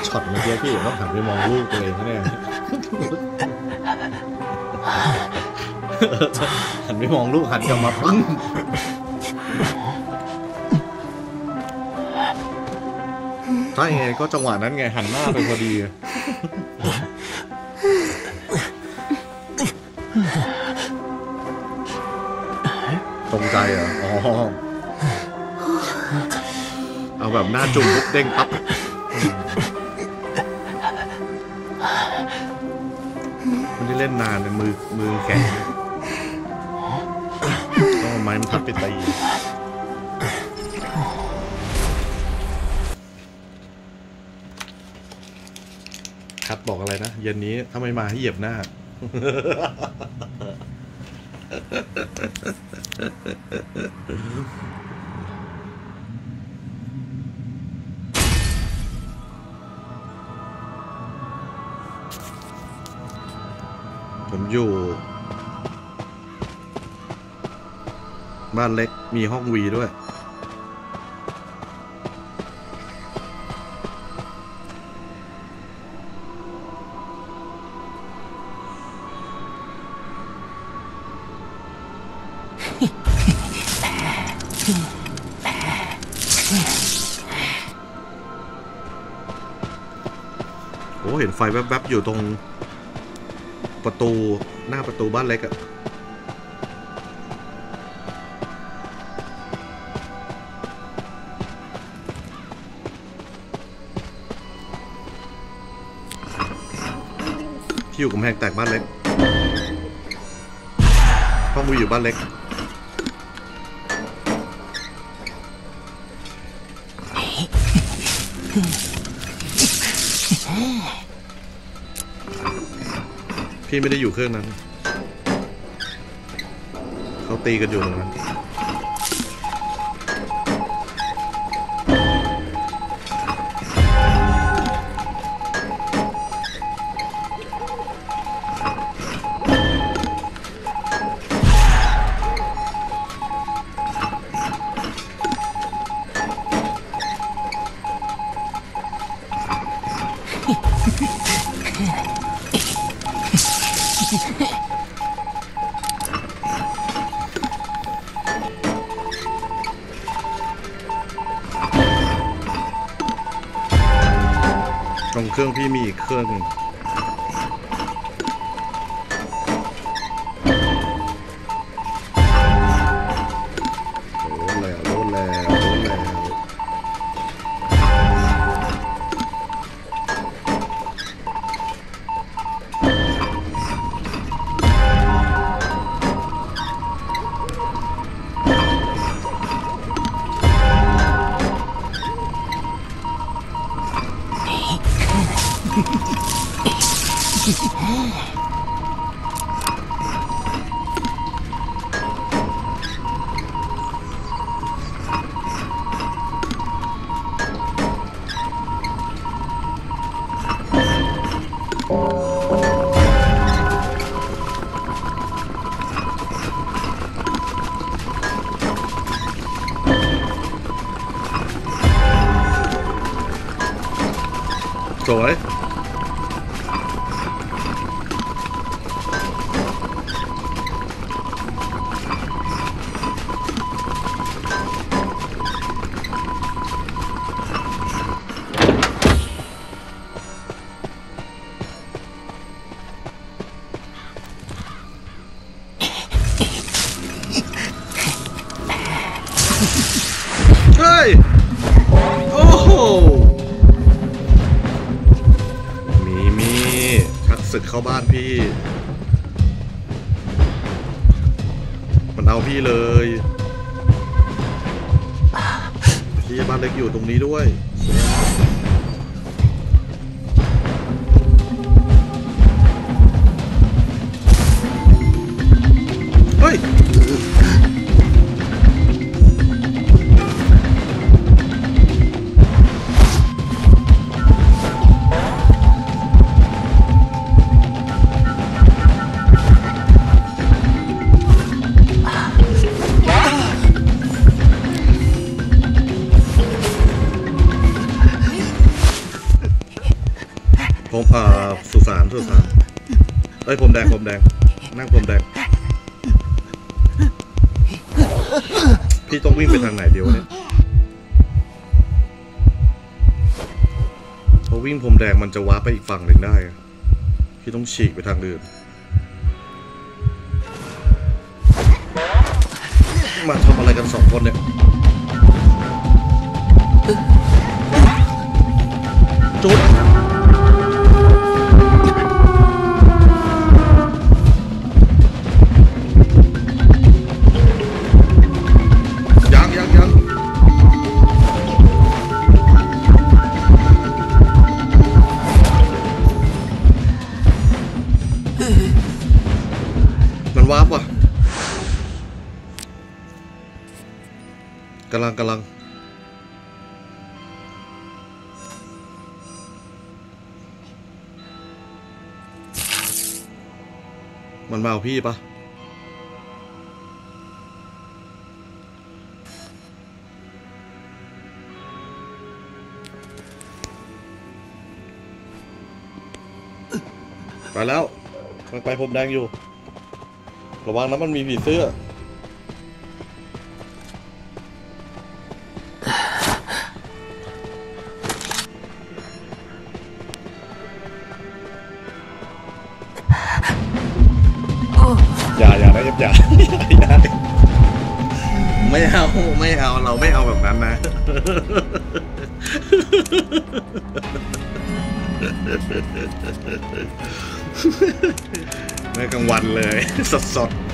ช็อตเมื่อกี้พี่ต้องหันไปมองลูกตัวเองนะเนี่ยหันไปมองลูกหันกลับมาปึ้งใช่ไงก็จังหวะนั้นไงหันหน้าไปพอดีตรงใจเหรออ๋อเอาแบบหน้าจุ่มปุ๊บเด้งปั๊บมันได้เล่นนานเลยมือแข็งต้องเอาไม้มันทัดไปตีคัดบอกอะไรนะเย็นนี้ถ้าไม่มาให้เหยียบหน้าผมอยู่บ้านเล็กมีห้องวีด้วยโอ้เห็นไฟแวบๆอยู่ตรงประตูหน้าประตูบ้านเล็กอะที่อยู่กำแพงแตกบ้านเล็กห้องวีอยู่บ้านเล็กพี่ไม่ได้อยู่เครื่องนั้นเขาตีกันอยู่ตรงนั้นตรงเครื่องพี่มีอีกเครื่องหนึ่งโดนแล้วสวยเฮ้ยโอ้โหมีชักศึกเข้าบ้านพี่มันเอาพี่เลยพี่บ้านเล็กอยู่ตรงนี้ด้วยเฮ้ยผมสุสานเอ้ยผมแดงนั่งผมแดงพี่ต้องวิ่งไปทางไหนเดียวเนี่ยพอวิ่งผมแดงมันจะว้าไปอีกฝั่งหนึ่งได้พี่ต้องฉีกไปทางอื่นมาทำอะไรกัน2 คนเนี่ยจุดยังมันวาร์ปว่ะกำลังมันมาเอาพี่ปะไปแล้วมันไปผมแดงอยู่ระวังนะมันมีผีเสื้ออย่านะอย่าไม่เอาเราไม่เอาแบบนั้นนะในกลางวันเลยสด